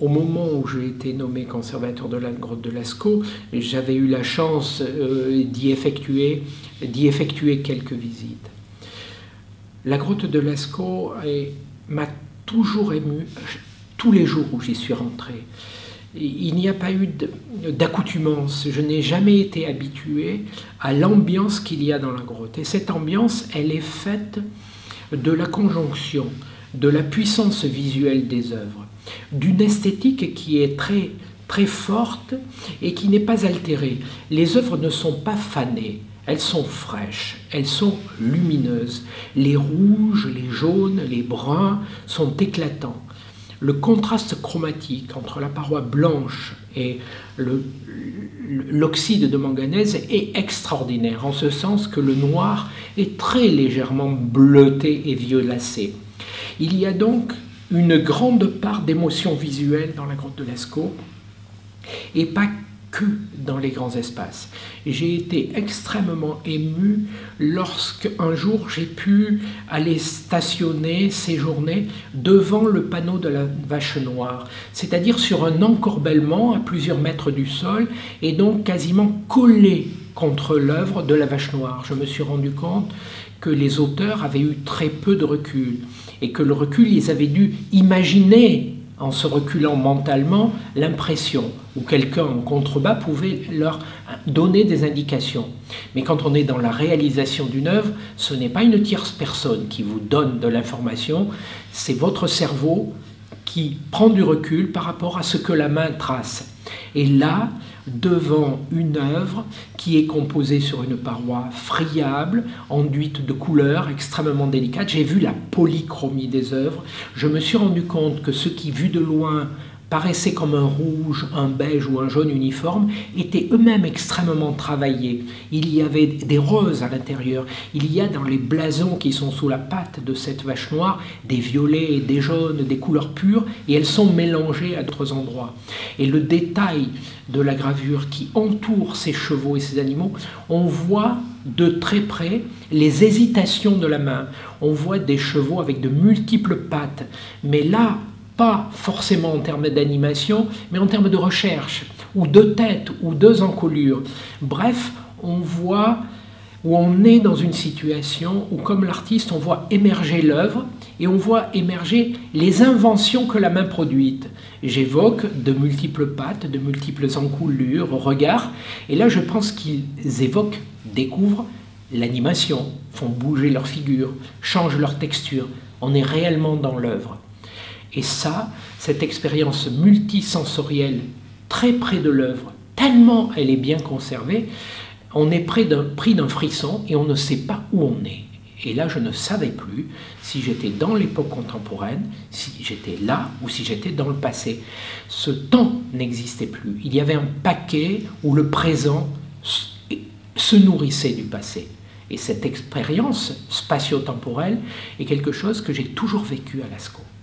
au moment où j'ai été nommé conservateur de la grotte de Lascaux, j'avais eu la chance d'y effectuer quelques visites. La grotte de Lascaux m'a toujours ému tous les jours où j'y suis rentré. Il n'y a pas eu d'accoutumance, je n'ai jamais été habitué à l'ambiance qu'il y a dans la grotte. Et cette ambiance, elle est faite de la conjonction, de la puissance visuelle des œuvres, d'une esthétique qui est très, très forte et qui n'est pas altérée. Les œuvres ne sont pas fanées, elles sont fraîches, elles sont lumineuses. Les rouges, les jaunes, les bruns sont éclatants. Le contraste chromatique entre la paroi blanche et l'oxyde de manganèse est extraordinaire, en ce sens que le noir est très légèrement bleuté et violacé. Il y a donc une grande part d'émotion visuelle dans la grotte de Lascaux, et pas que dans les grands espaces. J'ai été extrêmement ému lorsque un jour j'ai pu aller séjourner devant le panneau de la Vache Noire, c'est-à-dire sur un encorbellement à plusieurs mètres du sol et donc quasiment collé contre l'œuvre de la Vache Noire. Je me suis rendu compte que les auteurs avaient eu très peu de recul et que le recul, ils avaient dû imaginer en se reculant mentalement, l'impression, où quelqu'un en contrebas pouvait leur donner des indications. Mais quand on est dans la réalisation d'une œuvre, ce n'est pas une tierce personne qui vous donne de l'information, c'est votre cerveau qui prend du recul par rapport à ce que la main trace. Et là, devant une œuvre qui est composée sur une paroi friable, enduite de couleurs extrêmement délicates, j'ai vu la polychromie des œuvres. Je me suis rendu compte que ce qui, vu de loin, paraissaient comme un rouge, un beige ou un jaune uniforme, étaient eux-mêmes extrêmement travaillés. Il y avait des roses à l'intérieur. Il y a dans les blasons qui sont sous la patte de cette vache noire des violets, des jaunes, des couleurs pures, et elles sont mélangées à d'autres endroits. Et le détail de la gravure qui entoure ces chevaux et ces animaux, on voit de très près les hésitations de la main. On voit des chevaux avec de multiples pattes, mais là, pas forcément en termes d'animation, mais en termes de recherche, ou deux têtes, ou deux encolures. Bref, on voit où on est dans une situation où, comme l'artiste, on voit émerger l'œuvre et on voit émerger les inventions que la main produit. J'évoque de multiples pattes, de multiples encoulures, regards, et là je pense qu'ils découvrent l'animation, font bouger leur figure, changent leur texture. On est réellement dans l'œuvre. Et ça, cette expérience multisensorielle, très près de l'œuvre, tellement elle est bien conservée, on est pris d'un frisson et on ne sait pas où on est. Et là, je ne savais plus si j'étais dans l'époque contemporaine, si j'étais là ou si j'étais dans le passé. Ce temps n'existait plus. Il y avait un paquet où le présent se nourrissait du passé. Et cette expérience spatio-temporelle est quelque chose que j'ai toujours vécu à Lascaux.